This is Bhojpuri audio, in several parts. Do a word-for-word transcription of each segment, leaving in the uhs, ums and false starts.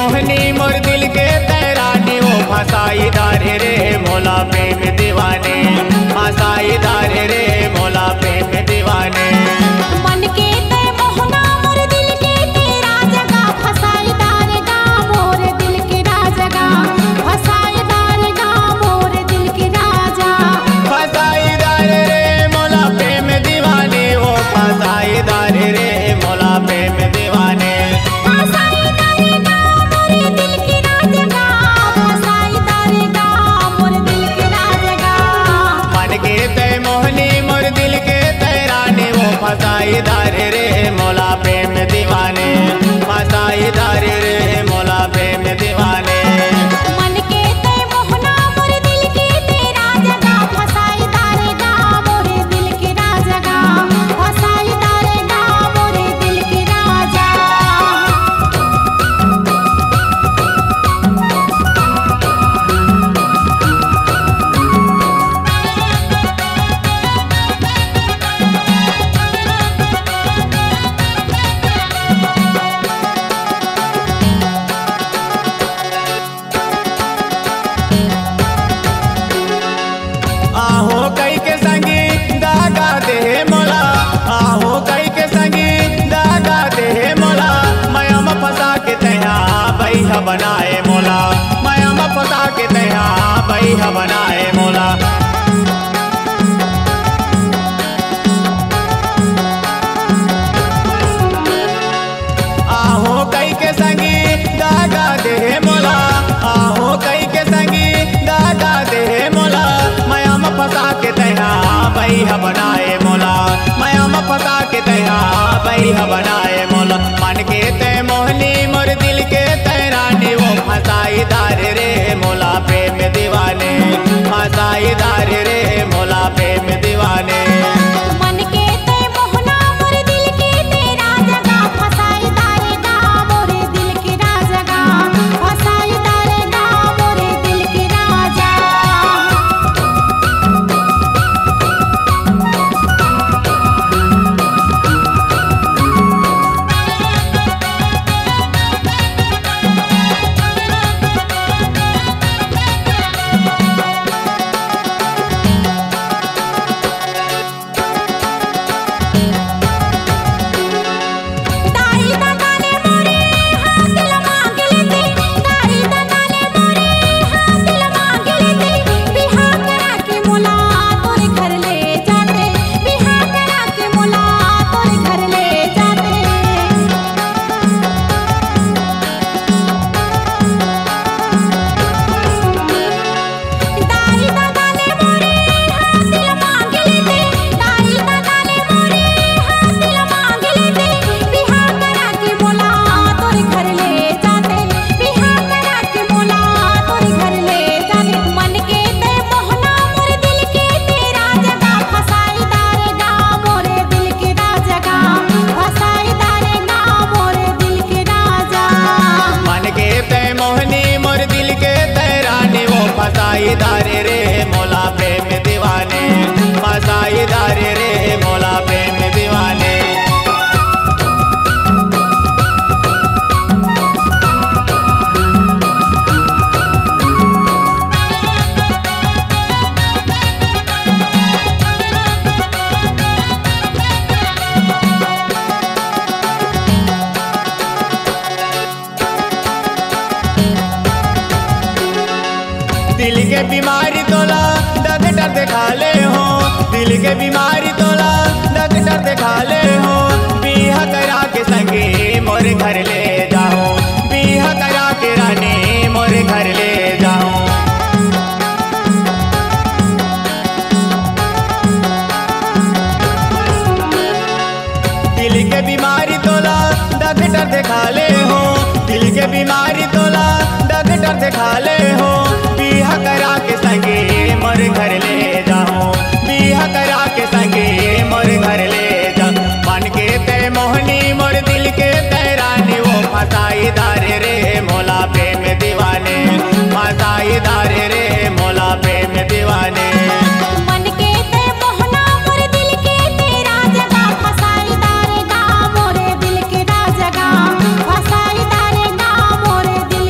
मोहनी मोर दिल के तैरानी वो फसाई दारे रे मोला प्रेम दीवाने, फसाई दारे रे मोला प्रेम दीवाने। मन के ते मोहना मोर दिल के तेरा जगा फसाई दारेगा मोर दिल के राजगा, फसाई दारेगा मोर दिल के राजा। फसाई दारे रे मोला प्रेम दीवाने वो फसाई दारे रे मोला प्रेम दीवाने। फसाई दारेगा मोर दिल के राजगा, फसाई दारेगा मोर दिल के राजगा। मन के ते मोहनी मोर दिल के तैरानी वो फसाई दारे रे मोला प्रेम दीवाने, फसाई दारे रे मोला प्रेम दीवाने। मन के ते मोहना मोर दिल के तेरा जगा फसाई दारेगा मोर दिल के राजगा, फसाई दारेगा मोर दिल के राजा। आहो कई के संगी दागा दे मोला, आहो कई के संगी दागा दे मोला। मयम फसा के तैया बैहा बनाए मोला, मयम फसा के तैया बैहा बनाए मोला। आहो कई के संगी दागा दे मोला, आहो कई के संगी दागा दे मोला। मयम फसा के तैया बैहा बनाए मोला, मयम फसा के तैया बैहा बनाए मोला। मन के ते मोहनी मोर दिल के तैरानी वो फसाई दारे रे मोला प्रेम दीवाने, फसाई दारे रे मोला प्रेम दीवाने। मन के ते मोहना मोर दिल के तेरा जगा फसाई दारेगा मोर दिल के राजगा, फसाई दारेगा मोर दिल के राजा। दाई दादा ने मोरे हाथ दिल मांग लेते, दाई दादा ने मोरे हाथ दिल मांग लेते। बिहा करा के मोला तोरे घर ले जाते, बिहा करा के मोला तोरे घर ले जाते। दाई दादा ने मोरे हाथ दिल मांग लेते, दाई दादा ने मोरे हाथ दिल मांग लेते। बिहा करा के मोला तोरे घर ले जाते, बिहा करा के मोला तोरे घर ले जाते। मन के ते मोहना मोर दिल के तेरा जगा फसाई दारेगा मोर दिल के राजगा, फसाई दारेगा मोर दिल के राजा। मन के ते मोहनी मोर दिल के तैरानी वो फसाई दारे रे मोला प्रेम दीवाने, फसाई दारे रे मोला प्रेम दीवाने। दिल के बीमारी तोला डॉक्टर दिखा ले हो, दिल के बीमारी तोला डॉक्टर दिखा ले हो। बिहा करा के संगे मोर घर ले जाओ, बिहा करा के रानी मोर घर ले जाओ। दिल के बीमारी तोला डॉक्टर दिखा ले हो, दिल के बीमारी तोला डॉक्टर दिखा ले हो। बिहा करा के संगे मोर घर ले जाओ, बिहा करा के संगे मोर घर ले जा। मन के ते मोहनी मोर दिल के तैरानी वो फसाई दारे रे मोला प्रेम दीवाने, फसाई दारे रे मोला प्रेम दीवाने। मन के ते मोहना मोर दिल के तेरा जगा फसाई दारेगा मोर दिल के राजगा, फसाई दारेगा मोर दिल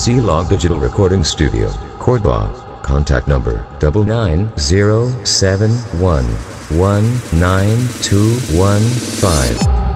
C Log Digital Recording Studio, Cordoba. Contact number double nine zero seven one one nine two one five.